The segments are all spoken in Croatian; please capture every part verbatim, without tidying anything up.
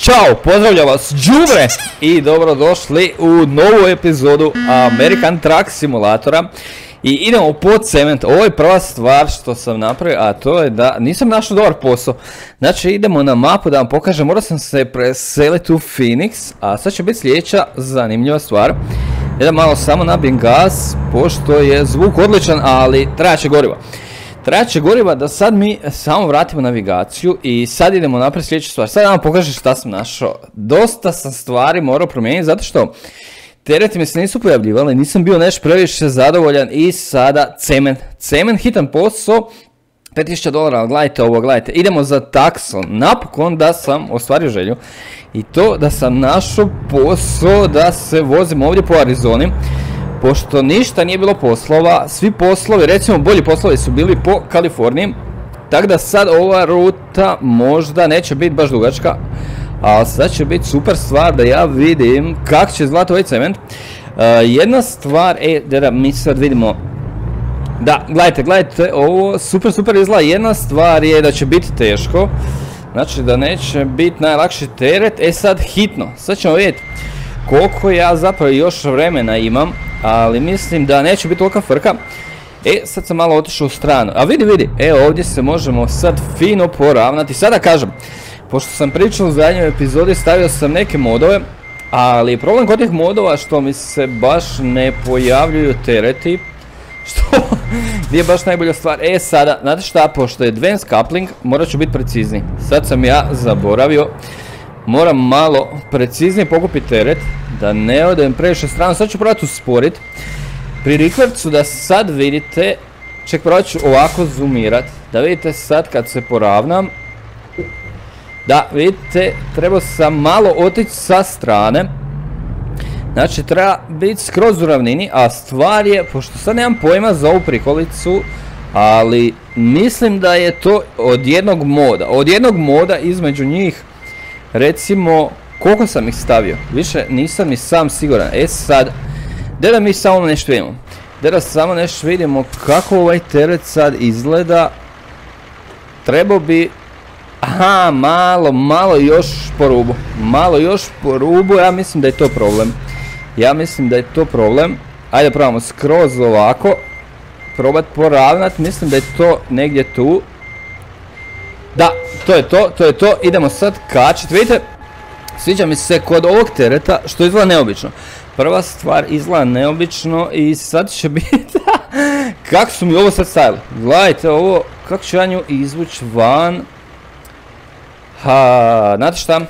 Ćao, pozdravljam vas đubre i dobrodošli u novu epizodu American Truck Simulatora. I idemo pod cement. Ovo je prva stvar što sam napravio, a to je da nisam našao dobar posao. Znači idemo na mapu da vam pokažem, morao sam se preseliti u Phoenix, a sad će biti sljedeća zanimljiva stvar. Jedan malo samo nabijem gas, pošto je zvuk odličan, ali trebat će goriva. Trebat će goriva da sad mi samo vratimo navigaciju i sad idemo naprijed sljedeću stvar. Sad vam pokažem šta sam našao. Dosta sam stvari morao promijeniti zato što tereti mi se nisu pojavljivali, nisam bio nešto previše zadovoljan i sada cement. Cement, hitan posao, pet tisuća dolara, gledajte ovo, gledajte. Idemo za takson, napokon da sam ostvario želju. I to da sam našao posao da se vozim ovdje po Arizoni. Pošto ništa nije bilo poslova, svi poslovi, recimo bolji poslovi su bili po Kaliforniji. Tako da sad ova ruta možda neće biti baš dugačka. Ali sad će biti super stvar da ja vidim kako će izgledati ovaj cement. Uh, jedna stvar, e, da mi sad vidimo. Da, gledajte, gledajte, ovo super super izgleda. Jedna stvar je da će biti teško. Znači da neće biti najlakši teret. E sad hitno, sad ćemo vidjeti koliko ja zapravo još vremena imam. Ali mislim da neće biti tolika frka. E, sad sam malo otišao u stranu. A vidi, vidi, evo ovdje se možemo sad fino poravnati. Sada kažem, pošto sam pričao u zadnjoj epizodi, stavio sam neke modove, ali problem kod tih modova što mi se baš ne pojavljuju tereti, što nije baš najbolja stvar. E sada, znate šta, pošto je advanced coupling, morat ću biti precizniji. Sad sam ja zaboravio, moram malo preciznije pokupiti teret, da ne odem previše strano. Sad ću probati usporiti. Pri rikvercu da sad vidite, ček, probat ću ovako zoomirat, da vidite sad kad se poravnam. Da, vidite, trebao sam malo otići sa strane. Znači, treba biti skroz u ravnini, a stvar je, pošto sad nemam pojma za ovu prikolicu, ali mislim da je to od jednog moda. Od jednog moda između njih, recimo, koliko sam ih stavio? Više nisam ni sam siguran. E sad, da da mi samo nešto vidimo. Da da samo nešto vidimo kako ovaj teret sad izgleda. Trebao bi... Aha, malo, malo još po rubu. Malo još po rubu, ja mislim da je to problem. Ja mislim da je to problem. Ajde probamo skroz ovako. Probat poravnat, mislim da je to negdje tu. Da, to je to, to je to. Idemo sad kačit, vidite. Sviđa mi se kod ovog tereta što izgleda neobično. Prva stvar izgleda neobično i sad će biti... Kako su mi ovo sad stavili? Gledajte ovo, kako ću ja nju izvući van. Ha, znate šta?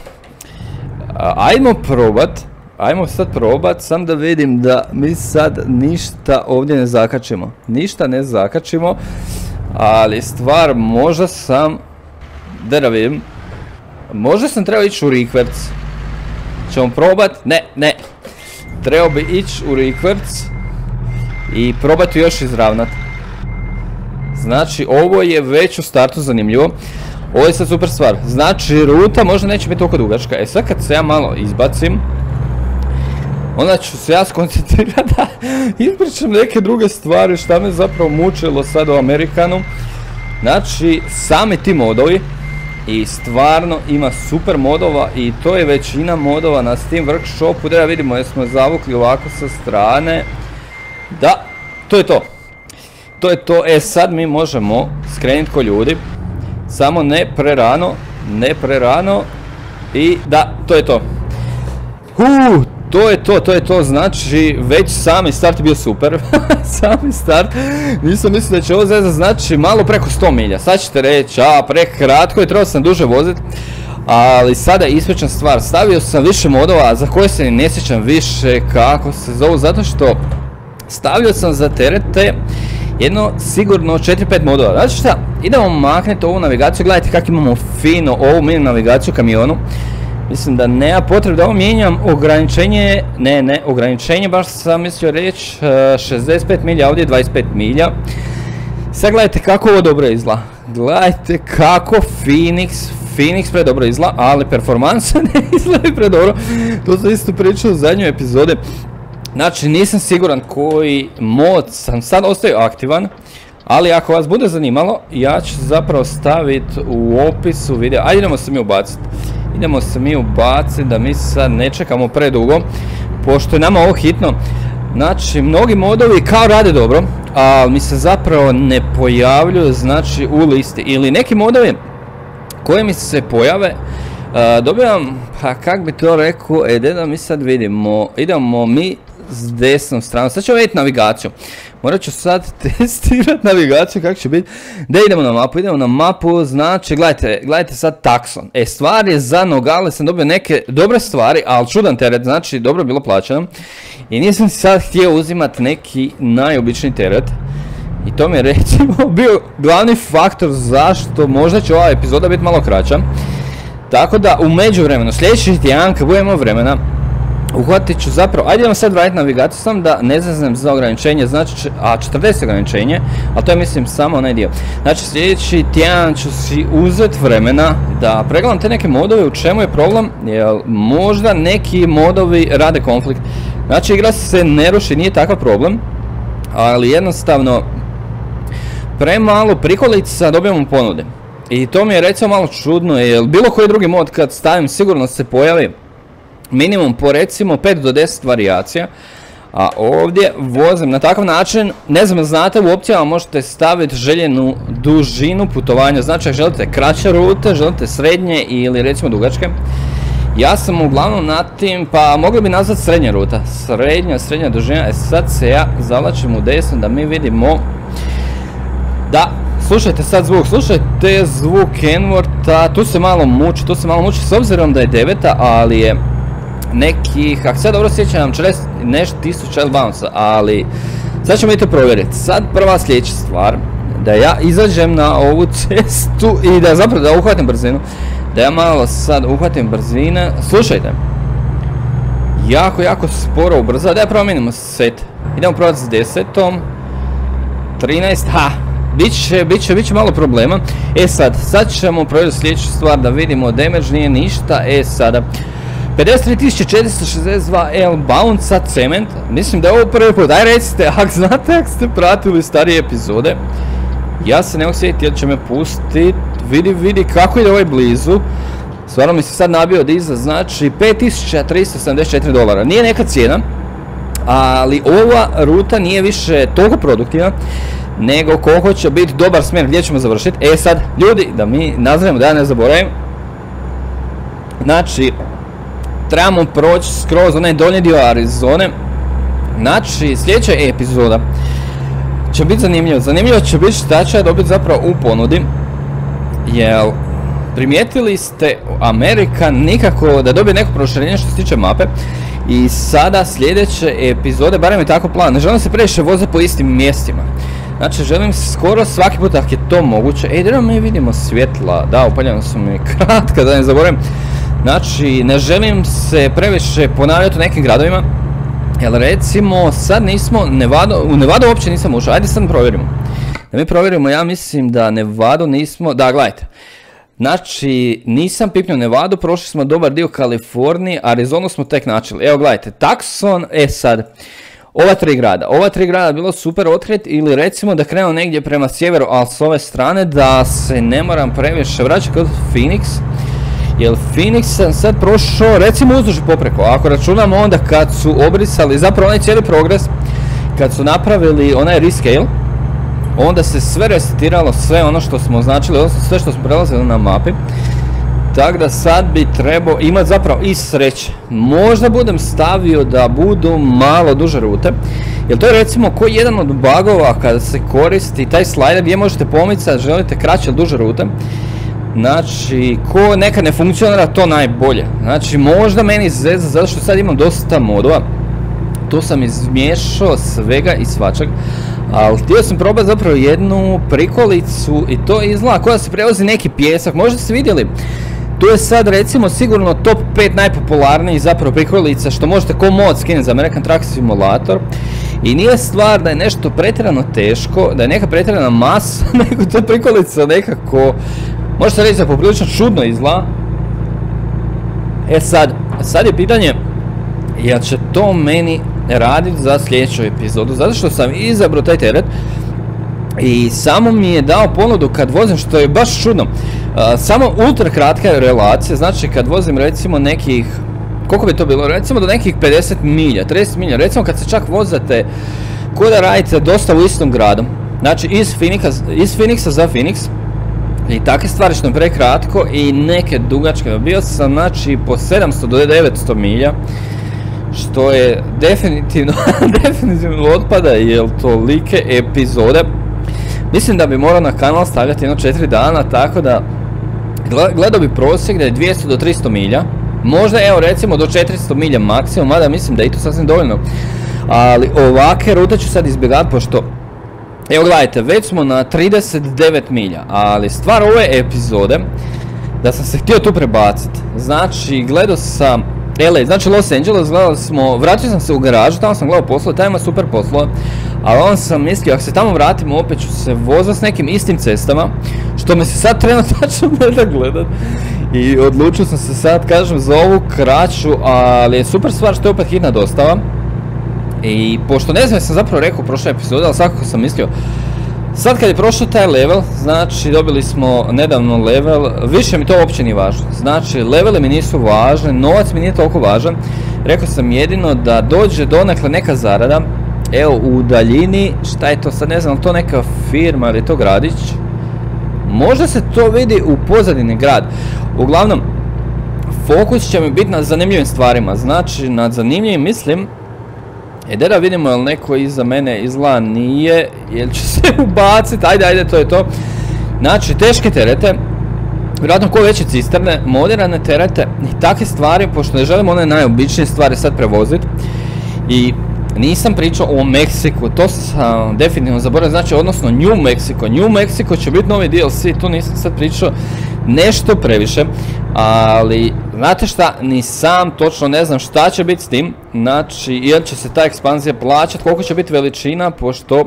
Ajmo probat, ajmo sad probat, sam da vidim da mi sad ništa ovdje ne zakačimo. Ništa ne zakačimo, ali stvar možda sam, da da vidim, možda sam trebao ići u rikverc. Ćemo probat, ne, ne, trebao bi ići u rikverc i probati još izravnat. Znači ovo je već u startu zanimljivo. Ovo je sad super stvar, znači ruta možda neće biti toliko dugačka. E sad kad se ja malo izbacim, onda ću se ja skoncentrirati da ispričam neke druge stvari šta me zapravo mučilo sad u Amerikanu. Znači sami ti modovi, i stvarno ima super modova i to je većina modova na Steam Workshopu. Da vidimo jesmo zavukli ovako sa strane. Da, to je to. To je to, e sad mi možemo skrenuti ko ljudi. Samo ne prerano, ne prerano i da, to je to. Uuu, to je to, to je to, znači već sami start je bio super. Sami start, nisam mislio da će ovo zezat, znači malo preko sto milja. Sad ćete reći, a prekratko je, trebao sam duže voziti. Ali sada je ispričan stvar, stavio sam više modova za koje se ne sjećam više kako se zovu, zato što stavio sam za terete jedno sigurno četiri pet modova. Znači šta, idemo maknuti ovu navigaciju, gledajte kako imamo fino ovu mini navigaciju u kamionu. Mislim da nema potrebe da ovo mijenjam, ograničenje, ne ne, ograničenje baš sam mislio reći, šezdeset pet milja, ovdje je dvadeset pet milja. Sad gledajte kako ovo dobro izgleda, gledajte kako Phoenix, Phoenix predobro izgleda, ali performansa ne izgleda predobro. To sam isto pričao u zadnjoj epizode. Znači nisam siguran koji mod sam sad ostavio aktivan, ali ako vas bude zanimalo, ja ću zapravo staviti u opisu videa, ajde idemo se mi ubaciti. idemo se mi ubaciti da mi sad ne čekamo predugo, pošto je nama ovo hitno. Znači, mnogi modovi kao rade dobro, ali mi se zapravo ne pojavljuju, znači, u listi. Ili neki modovi koji mi se pojave, uh, dobivam, pa kak bi to rekao, e, da mi sad vidimo, idemo mi s desnom stranom, sad ćemo vidjeti navigaciju. Morat ću sad testirati navigaciju kako će biti. Da idemo na mapu, idemo na mapu, znači, gledajte, gledajte sad takson. E, stvar je za Nogale, sam dobio neke dobre stvari, ali čudan teret, znači, dobro je bilo plaćeno. I nisam si sad htio uzimati neki najobičniji teret. I to mi je recimo bio glavni faktor zašto možda će ova epizoda biti malo kraća. Tako da u međuvremenu, sljedeći tjedan kad budemo vremena, uhvatit ću zapravo, ajde idemo sad vratiti navigaciju sam da ne znam za ograničenje, znači, a četrdeset ograničenje, ali to je mislim samo onaj dio. Znači sljedeći tjedan ću si uzeti vremena da pregledam te neke modove, u čemu je problem, jer možda neki modovi rade konflikt. Znači igra se ne ruši, nije takav problem, ali jednostavno premalo prikolica dobijamo ponude. I to mi je recimo malo čudno, jer bilo koji drugi mod kad stavim sigurno se pojavi minimum po recimo pet do deset varijacija, a ovdje vozim na takav način, ne znam, znate, u opcijama možete staviti željenu dužinu putovanja, znači ako želite kraće rute, želite srednje ili recimo dugačke. Ja sam uglavnom na tim, pa mogli bi nazvati srednja ruta, srednja, srednja dužina. E sad se ja zavlačim u desno da mi vidimo, da, slušajte sad zvuk, slušajte zvuk Kenwortha, tu se malo muči, tu se malo muči s obzirom da je deveta, ali je nekih, ako sad dobro sjećam, četrdeset nešto tisuća bounce, ali sad ćemo i to provjeriti. Sad prva sljedeća stvar, da ja izađem na ovu cestu i da zapravo da uhvatim brzinu, da ja malo sad uhvatim brzine. Slušajte, jako, jako sporo ubrza, da ja promijenimo set, idemo probati s desetom, trinaest, ha, bit će, bit će, bit će malo problema. E sad, sad ćemo provjeriti sljedeću stvar da vidimo, damage nije ništa, e sada, pedeset tri tisuće četiristo šezdeset dva L bounce cement, mislim da je ovo prvi put, daj recite, ako znate, ako ste pratili starije epizode, ja se ne osjetiti jer će me pustiti, vidi, vidi kako ide ovaj blizu, stvarno mi se sad nabio od iza, znači pet tisuća tristo sedamdeset četiri dolara, nije neka cijena, ali ova ruta nije više toliko produktivna, nego koliko će biti dobar smjer gdje ćemo završiti. E sad, ljudi, da mi nazovemo, da ja ne zaboravim, znači, trebamo proći skroz onaj donji dio Arizone. Znači, sljedeća epizoda će biti zanimljivo. Zanimljivo će biti šta će dobiti zapravo u ponudi. Jel, primijetili ste Amerika nikako da dobije neko proširenje što se tiče mape. I sada sljedeće epizode, barem je tako plan, ne želim se previše voziti po istim mjestima. Znači, želim skoro svaki put ako je to moguće. Ej, da mi vidimo svjetla, da, upaljena su mi kratka, da ne zaboravim. Znači, ne želim se previše ponavljati u nekim gradovima, jer recimo sad nismo, Nevada, u Nevadu uopće nisam ušao, ajde sad provjerimo. Da mi provjerimo, ja mislim da Nevadu nismo, da gledajte. Znači, nisam pipnio Nevadu, prošli smo dobar dio Kalifornije, Arizonu smo tek načeli. Evo gledajte, Tucson, e sad, ova tri grada, ova tri grada bilo super otkrit ili recimo da krenemo negdje prema sjeveru, ali s ove strane da se ne moram previše vraćati kod Phoenix. Jer Phoenix sam sad prošao recimo uzduž popreko, ako računamo onda kad su obrisali zapravo onaj cijeli progres, kad su napravili onaj rescale, onda se sve resetiralo, sve ono što smo označili, odnosno sve što smo prelazili na mapi. Tako da sad bi trebao imati zapravo i sreće. Možda budem stavio da budu malo duže rute, jer to je recimo koji jedan od bugova kada se koristi taj slider gdje možete pomicati, želite kraće ili duže rute. Znači, ko neka ne funkcionira, to najbolje. Znači, možda meni zeza, zato što sad imam dosta modova. Tu sam izmiješao svega i svačeg. Ali htio sam probati zapravo jednu prikolicu i to izgleda koja se prevozi neki pjesak. Možda ste vidjeli, tu je sad recimo sigurno top pet najpopularnijih zapravo prikolica što možete ko mod skinuti za American Truck Simulator. I nije stvar da je nešto pretjerano teško, da je neka pretjerana masa, nego to prikolica nekako, možete reći da poprilično čudno izgleda. E sad, sad je pitanje, jel će to meni raditi za sljedeću epizodu, zato što sam izabrao taj teret i samo mi je dao ponudu kad vozim, što je baš čudno. Uh, samo ultra kratka je relacija, znači kad vozim recimo nekih, koliko bi to bilo, recimo do nekih pedeset milja, trideset milja, recimo kad se čak vozate ko da radite dosta u istom gradu, znači iz Phoenixa, iz Phoenixa za Phoenix, i takve stvari što je prekratko i neke dugačke, bio sam znači po sedamsto do devetsto milja, što je definitivno, definitivno otpada, jer tolike epizode. Mislim da bi morao na kanal stavljati jedno četiri dana, tako da gledao bi prosjek da je dvjesto do tristo milja, možda evo recimo do četiristo milja maksimum, mada mislim da je i to sasvim dovoljno, ali ovakve rute ću sad izbjegati pošto, evo gledajte, već smo na trideset devet milja, ali stvar ove epizode, da sam se htio tu prebaciti, znači gledao sam L A, znači Los Angeles, gledali smo, vratio sam se u garažu, tamo sam gledao poslove, tamo ima super poslove, ali on sam mislio, ako se tamo vratimo, opet ću se vozati s nekim istim cestama, što me se sad trenutačno ne da gledat, i odlučio sam se sad, kažem, za ovu kraću, ali je super stvar što je opet hitna dostava, i pošto ne znam, sam zapravo rekao u prošloj epizodi, ali svakako sam mislio, sad kad je prošao taj level, znači dobili smo nedavno level, više mi to uopće nije važno, znači levele mi nisu važne, novac mi nije toliko važan, rekao sam jedino da dođe donekle neka zarada, evo u daljini, šta je to sad, ne znam, to neka firma ili je to gradić, možda se to vidi u pozadini grad, uglavnom, fokus će mi biti na zanimljivim stvarima, znači nad zanimljivim mislim, e da da vidimo jel neko iza mene izgleda nije, jel će se ubaciti, ajde ajde to je to. Znači teške terete, vjerojatno ko veće cisterne, moderane terete i takve stvari, pošto ne želim one najobičnije stvari sad prevoziti. I nisam pričao o Meksiku, to sam definitivno zaboravio, znači odnosno New Mexico, New Mexico će biti novi D L C, tu nisam sad pričao nešto previše, ali znate šta, ni sam točno ne znam šta će biti s tim, znači jer će se ta ekspanzija plaćati, koliko će biti veličina, pošto,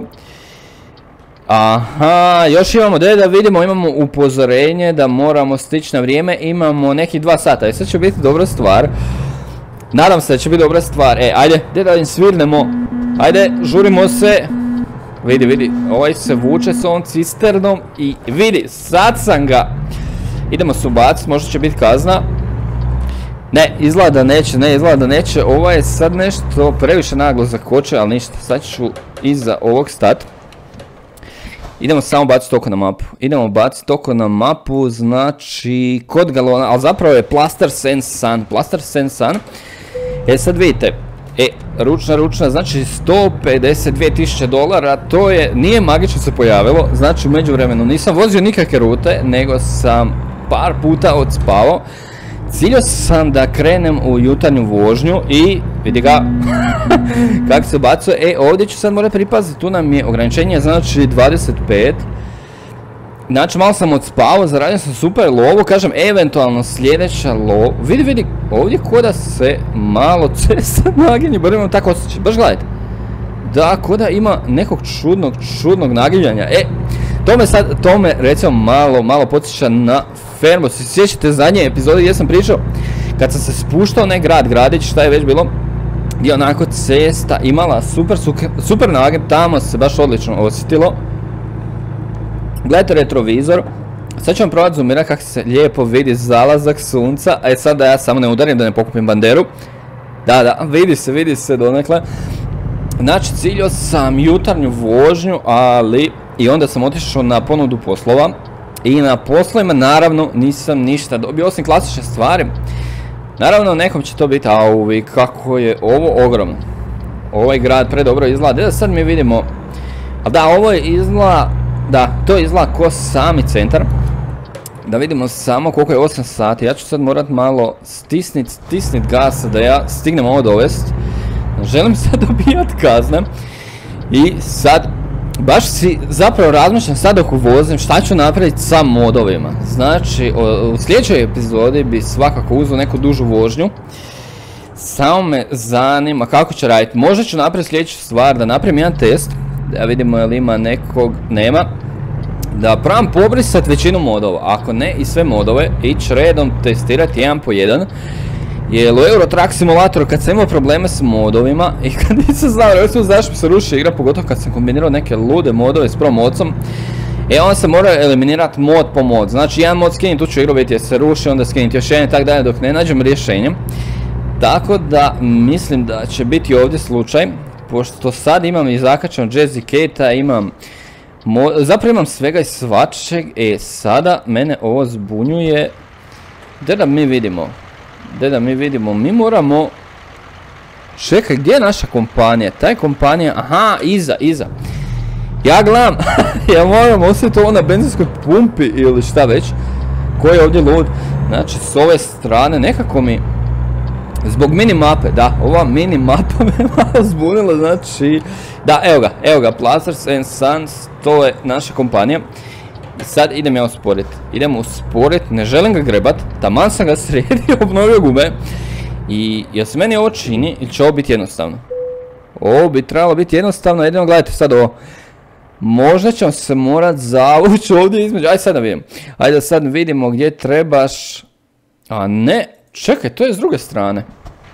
aha, još imamo da da vidimo, imamo upozorenje da moramo stići na vrijeme, imamo nekih dva sata, i sad će biti dobra stvar, nadam se da će biti dobra stvar, e, ajde, gdje da im svirnemo, ajde, žurimo se, vidi, vidi, ovaj se vuče s ovom cisternom i vidi, sad sam ga, idemo se ubaciti, možda će biti kazna, ne, izgleda da neće, ne, izgleda da neće, ovo je sad nešto previše naglo zakoče, ali ništa, sad ću iza ovog stati. Idemo samo baciti oko na mapu, idemo baciti oko na mapu, znači kod galona, ali zapravo je Plaster Sand Sun, Plaster Sand Sun, e sad vidite, e, ručna, ručna, znači sto pedeset dvije tisuće dolara, to je, nije magično se pojavilo, znači u međuvremenu nisam vozio nikakve rute, nego sam par puta odspavao, ciljao sam da krenem u jutarnju vožnju i vidi ga kako se bacuje, e ovdje ću sad morati pripaziti, tu nam je ograničenje znači dvadeset pet, znači malo sam odspavao, zaradio sam super lovu, kažem eventualno sljedeća lov, vidi vidi, ovdje ko da se malo cesta naginje, bar imam tako osjećaj, baš gledajte, da ko da ima nekog čudnog, čudnog naginjanja, e, to me sad, to me recimo malo, malo podsjeća na Fermo, se sjećate zadnje epizode gdje sam pričao, kad sam se spuštao ne grad, gradić, šta je već bilo, gdje onako cesta imala super, super, super naginj, tamo se baš odlično osjetilo. Gledajte retrovizor, sad ću vam probati zoomirati kako se lijepo vidi zalazak sunca, a sad da ja samo ne udarim, da ne pokupim banderu, da, da, vidi se, vidi se donekle. Znači ciljao sam jutarnju vožnju, ali i onda sam otišao na ponudu poslova i na poslovima naravno nisam ništa dobio osim klasične stvari. Naravno nekom će to biti, auvi kako je ovo ogromno, ovaj grad predobro izgleda, da sad mi vidimo, a da ovo je izgleda, da to izgleda ko sami centar, da vidimo samo koliko je osam sati, ja ću sad morat malo stisnit, stisnit gasa da ja stignem ovo dovest. Želim sad dobijat kazne i sad baš si zapravo razmišljam sad dok vozim šta ću napraviti sa modovima. Znači u sljedećoj epizodi bi svakako uzeo neku dužu vožnju, samo me zanima kako će raditi. Možda ću napraviti sljedeću stvar, da napravim jedan test, da vidimo je li ima nekog, nema, da probam pobrisati većinu modova, ako ne i sve modove, ići redom testirati jedan po jedan. Jer u Euro Truck Simulatoru kad sam imao probleme s modovima i kad nisam znao recimo zašto mi se ruši igra, pogotovo kad sam kombinirao neke lude modove s promocom, E on se mora eliminirati mod po mod, znači jedan mod skinuti, tu ću igru vidjeti jer se ruši, onda skinuti još jedan i tako dalje dok ne nađem rješenje. Tako da mislim da će biti ovdje slučaj, pošto sad imam i zakačan Jazzy Kate-a, imam, zapravo imam svega i svačeg, e sada mene ovo zbunjuje, gdje da mi vidimo, gdje da mi vidimo, mi moramo, čekaj gdje je naša kompanija, taj kompanija, aha iza, iza, ja gledam, ja moram osjetiti ovo na benzinskoj pumpi ili šta već, koji je ovdje lud, znači s ove strane nekako mi, zbog minimape, da, ova minimapa me malo zbunila, znači, da, evo ga, evo ga, Plasters and Sons, to je naša kompanija. Sad idem ja usporit, idem usporit, ne želim ga grebat, taman sam ga sredio, obnovio gume. I jel se meni ovo čini ili će ovo biti jednostavno? Ovo bi trebalo biti jednostavno, jedino gledajte sad ovo. Možda ćemo se morat zavući ovdje između, ajde sad da vidim. Ajde da sad vidimo gdje trebaš, a ne. Čekaj, to je s druge strane.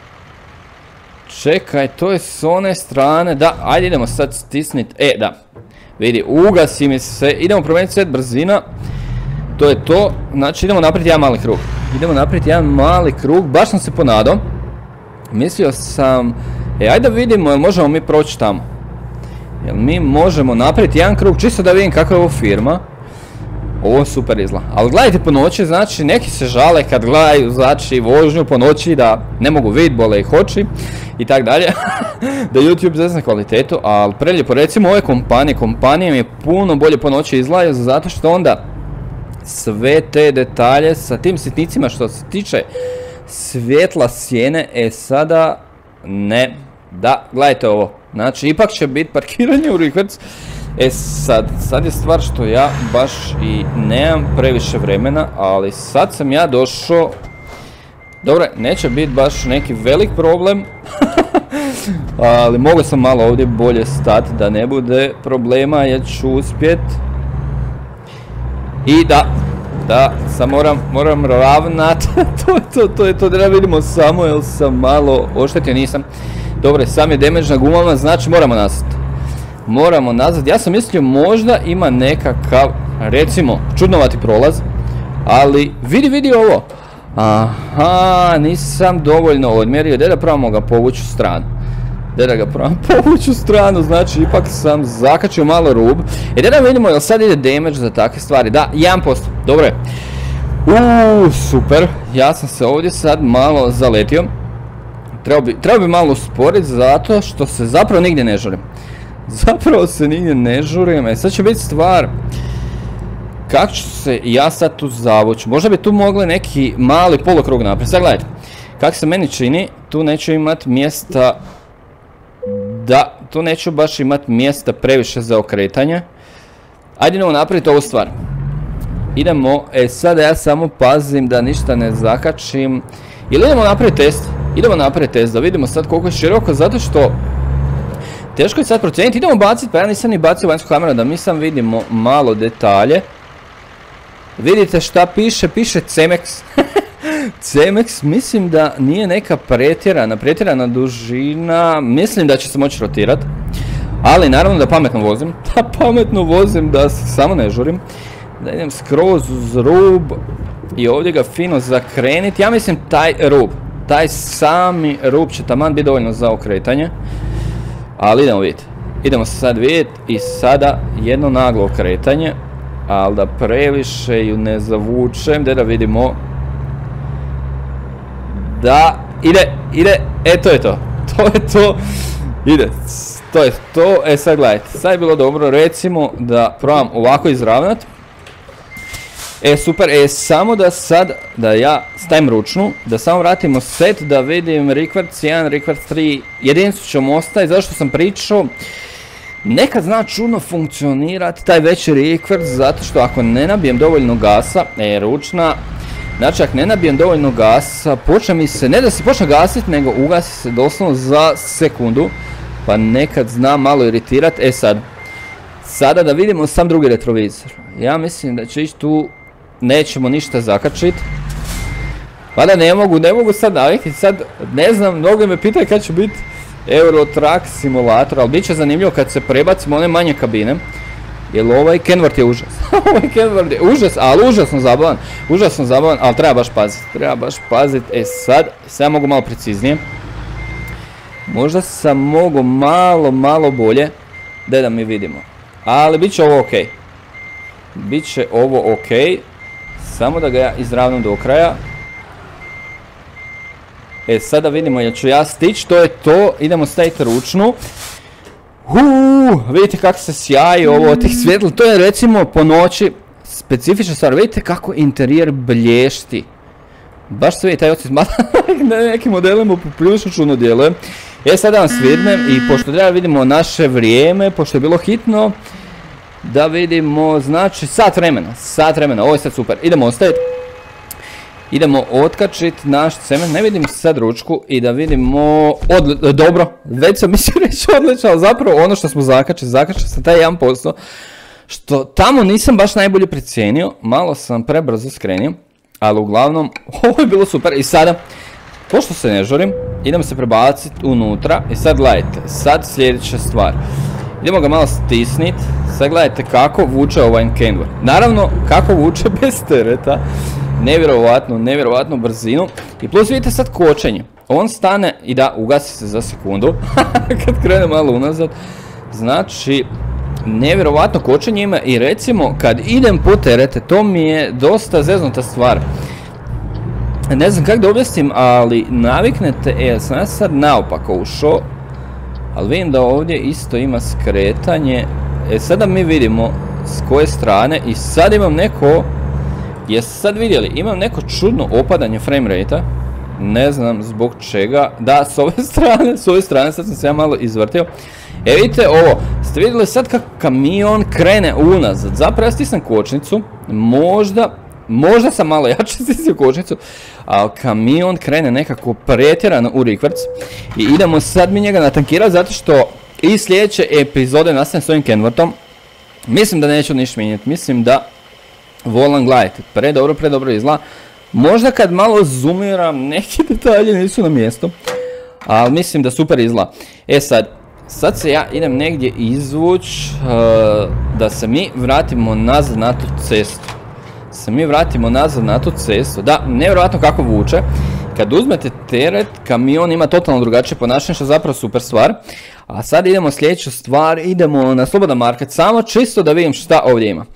Čekaj, to je s one strane, da, ajde idemo sad stisniti, e, da. Vidi, ugasi mi se, idemo promijeniti svet brzina. To je to, znači idemo napraviti jedan mali krug. Idemo napraviti jedan mali krug, baš sam se ponadao. Mislio sam, e, ajde da vidimo, jel možemo mi proći tamo. Jel mi možemo napraviti jedan krug, čisto da vidim kakva je ovo firma. Ovo super izgleda, ali gledajte po noći, znači neki se žale kad gledaju, znači vožnju po noći da ne mogu vidjeti, bole ih oči i tak dalje, da YouTube zezne kvalitetu, ali prelijepo, recimo ove kompanije, kompanije mi je puno bolje po noći izgledaju zato što onda sve te detalje sa tim sitnicima što se tiče svjetla sjene, e sada ne, da, gledajte ovo, znači ipak će biti parkiranje u Rikverc. E sad, sad je stvar što ja baš i nemam previše vremena, ali sad sam ja došao, dobro, neće biti baš neki velik problem, ali mogu sam malo ovdje bolje stati da ne bude problema, jer ću uspjet. I da, da, sad moram, moram ravnat, to je to, to je to, da vidimo samo, jer sam malo oštetio, nisam. Dobro, sam je damage na gumama, znači moramo nazad. Moramo nazad, ja sam mislio možda ima nekakav, recimo, čudnovati prolaz, ali vidi, vidi ovo. Aha, nisam dovoljno odmjerio, gdje da probamo ga povući u stranu. Gdje da ga probamo povući u stranu, znači ipak sam zakačio malo rub. E gdje da vidimo, jel sad ide damage za takve stvari, da, jedan posto, dobro je. Uuu, super, ja sam se ovdje sad malo zaletio. Trebao bi, trebao bi malo usporiti zato što se zapravo nigdje ne žurim. Zapravo se nigdje ne žurim, e sad će biti stvar kako ću se ja sad tu zavući, možda bi tu mogli neki mali polukrug napraviti, sad gledajte, kako se meni čini, tu neću imat mjesta, da, tu neću baš imat mjesta previše za okretanje, ajde idemo napraviti ovu stvar, idemo, e sada ja samo pazim da ništa ne zakačim, ili idemo napraviti test, idemo napraviti test da vidimo sad koliko je široko, zato što teško je sad procijeniti, idemo baciti, pa ja nisam ni bacio vanjsku kameru da mi sam vidimo malo detalje. Vidite šta piše, piše Cemex. Cemex mislim da nije neka pretjerana, pretjerana dužina, mislim da će se moći rotirati. Ali naravno da pametno vozim, da pametno vozim, da se samo ne žurim. Da idem skroz uz rub i ovdje ga fino zakreniti, ja mislim taj rub, taj sami rub će taman biti dovoljno za okretanje. Ali idemo vidjeti, idemo se sad vidjeti i sada jedno naglo okretanje, ali da previše ju ne zavučem, da da vidimo, da, ide, ide, e to je to, to je to, ide, to je to, e sad gledajte, sad je bilo dobro, recimo da probam ovako izravnat, e super, e samo da sad, da ja stavim ručnu, da samo vratimo set, da vidim Rikverc jedan, Rikverc tri, jedinicu ćemo ostaviti, zašto sam pričao, nekad zna čudno funkcionirati taj veći Rikverc, zato što ako ne nabijem dovoljno gasa, e ručna, znači ako ne nabijem dovoljno gasa, počne mi se, ne da se počne gasiti, nego ugasi se doslovno za sekundu, pa nekad zna malo iritirati, e sad, sada da vidimo sam drugi retrovizor, ja mislim da će ići tu, nećemo ništa zakačiti. Pa da ne mogu, ne mogu sad navikti, sad ne znam, mnogo me pitaju kad će biti Euro Truck simulator, ali bit će zanimljivo kad se prebacimo one manje kabine. Jer ovaj Kenworth je užas. Ovaj Kenworth je užas, ali užasno zabavan. Užasno zabavan, ali treba baš paziti. Treba baš paziti. E sad, sad ja mogu malo preciznije. Možda sam mogu malo, malo bolje. Daj da mi vidimo. Ali bit će ovo ok. Bit će ovo ok. Samo da ga ja izravnam do kraja. E sada vidimo jel ću ja stići. To je to. Idemo staviti ručnu. Uuu, vidite kako se sjaji ovo od tih svjetla. To je recimo po noći specifična stvar. Vidite kako interijer blješti. Baš se vidi taj ocit. Na nekim modelima poprilično čudno djeluje. E sada vam svirnem i pošto treba vidimo naše vrijeme, pošto je bilo hitno, da vidimo, znači sat vremena, sat vremena, ovo je sad super. Idemo ostaviti, idemo otkačiti naš cement, ne vidim sad ručku i da vidimo, odli, dobro, već sam mislio reći odlično, ali zapravo ono što smo zakačili, zakačili sam taj jedan posto, što tamo nisam baš najbolje precijenio, malo sam prebrzo skrenio, ali uglavnom, ovo je bilo super i sada, pošto se ne žurim, idemo se prebaciti unutra i sad gledajte, sad sljedeća stvar. Idemo ga malo stisniti, sad gledajte kako vuče ovaj Kenworth. Naravno, kako vuče bez tereta, nevjerovatno, nevjerovatno brzinu. I plus vidite sad kočenje, on stane i da, ugasi se za sekundu, kad krene malo unazad. Znači, nevjerovatno kočenje ima i recimo kad idem po terete, to mi je dosta zeznuta stvar. Ne znam kako da objasnim, ali naviknete, e, sam ja sad naopako ušao, ali vidim da ovdje isto ima skretanje, e sada mi vidimo s koje strane i sad imam neko, jeste sad vidjeli, imam neko čudno opadanje frame rate-a, ne znam zbog čega, da s ove strane, s ove strane, sad sam se ja malo izvrtio, e vidite ovo, ste vidjeli sad kako kamion krene unazad, zapravo ja stisnem kočnicu, možda, Možda sam malo jače stisnio kočnicu, ali kamion krene nekako pretjerano u rikvrc i idemo sad mi njega natankirati zato što i sljedeće epizode nastavim s ovim Kenworthom. Mislim da neću ništa mijenjati, mislim da volan gledajte, predobro, predobro izgleda. Možda kad malo zoomiram neki detalji nisu na mjestu, ali mislim da super izgleda. E sad, sad se ja idem negdje izvući uh, da se mi vratimo nazad na tu cestu. Se mi vratimo nazad na tu cestu, da, nevjerojatno kako vuče, kad uzmete teret, kamion ima totalno drugačije ponašanje, što je zapravo super stvar, a sad idemo sljedeću stvar, idemo na slobodan market, samo čisto da vidim šta ovdje ima.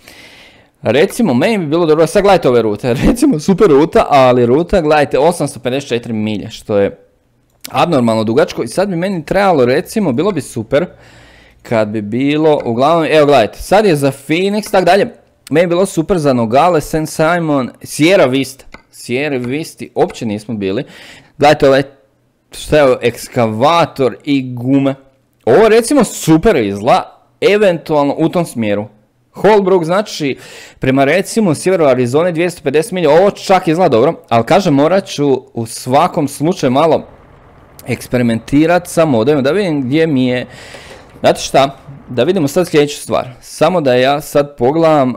Recimo, meni bi bilo dobro, sad gledajte ove rute, recimo super ruta, ali ruta, gledajte, osamsto pedeset četiri milje, što je abnormalno dugačko i sad bi meni trebalo, recimo, bilo bi super, kad bi bilo, uglavnom, evo gledajte, sad je za Phoenix, tak dalje, meni je bilo super za Nogales, Saint Simon, Sierra Vista. Sierra Visti uopće nismo bili. Gledajte ovaj, šta je ovo, ekskavator i gume. Ovo recimo super izgleda, eventualno u tom smjeru. Holbrook znači, prema recimo sjeveru Arizone dvjesto pedeset milija, ovo čak izgleda dobro, ali kažem morat ću u svakom slučaju malo eksperimentirati sa modelima, da vidim gdje mi je. Znate šta, da vidimo sad sljedeću stvar, samo da ja sad pogledam.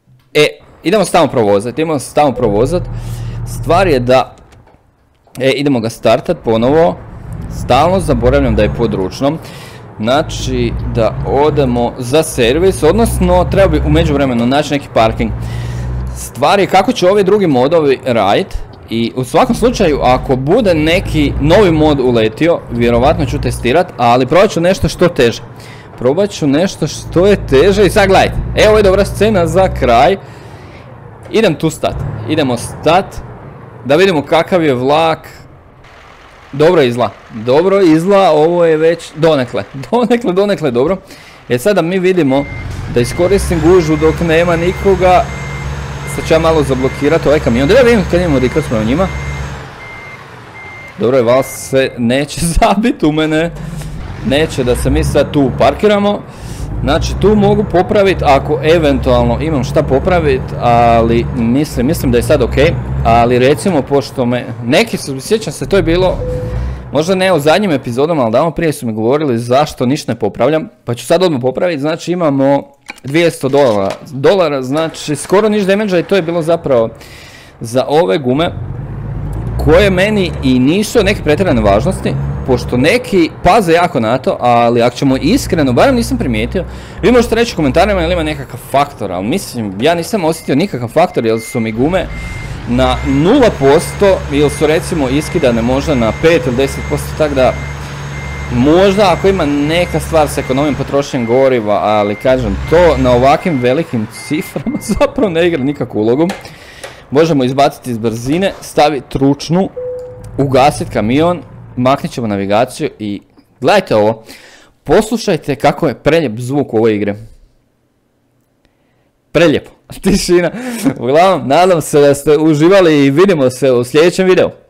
E, idemo stavno provozati, idemo stavno provozati. Stvar je da, e, idemo ga startat ponovo. Stalno zaboravljam da je pod ručnom. Znači, da odemo za servis, odnosno treba bi u međuvremenu naći neki parking. Stvar je kako će ovi drugi modovi raditi. I u svakom slučaju, ako bude neki novi mod uletio, vjerovatno ću testirati, ali probat ću nešto što teže. Probat ću nešto što je teže i sad gledajte, evo je dobra scena za kraj. Idem tu stat, idemo stat, da vidimo kakav je vlak. Dobro izgleda, dobro izgleda, ovo je već donekle, donekle, donekle dobro. E sada mi vidimo da iskoristim gužu dok nema nikoga. Sad ću ja malo zablokirati ovaj kamion, da ja vidim kad imamo rikvrc prema njima. Dobro je, val se neće zabiti u mene. Neće da se mi sad tu parkiramo. Znači tu mogu popraviti ako eventualno imam šta popraviti, ali mislim, mislim da je sad ok. Ali recimo pošto me, neki su, sjećam se, to je bilo, možda ne u zadnjim epizodama, ali davno prije su mi govorili zašto ništa ne popravljam. Pa ću sad odmah popraviti, znači imamo dvjesto dolara, dolara, znači skoro niš damage-a i to je bilo zapravo za ove gume koje meni i nisu neke pretjerane važnosti. pošto neki paze jako na to, ali ako ćemo iskreno, barem nisam primijetio, vi možete reći u komentarima ili ima nekakav faktor, ali mislim, ja nisam osjetio nikakav faktor jer su mi gume na nula posto ili su recimo iskidane možda na pet ili deset posto, tako da možda ako ima neka stvar s ekonomijom potrošnjem goriva, ali kažem to na ovakvim velikim ciframa zapravo ne igra nikakvu ulogu. Možemo izbaciti iz brzine, staviti ručnu, ugasiti kamion, maknit ćemo navigaciju i gledajte ovo. Poslušajte kako je preljep zvuk u ovoj igre. Preljepo. Tišina. Uglavnom, nadam se da ste uživali i vidimo se u sljedećem videu.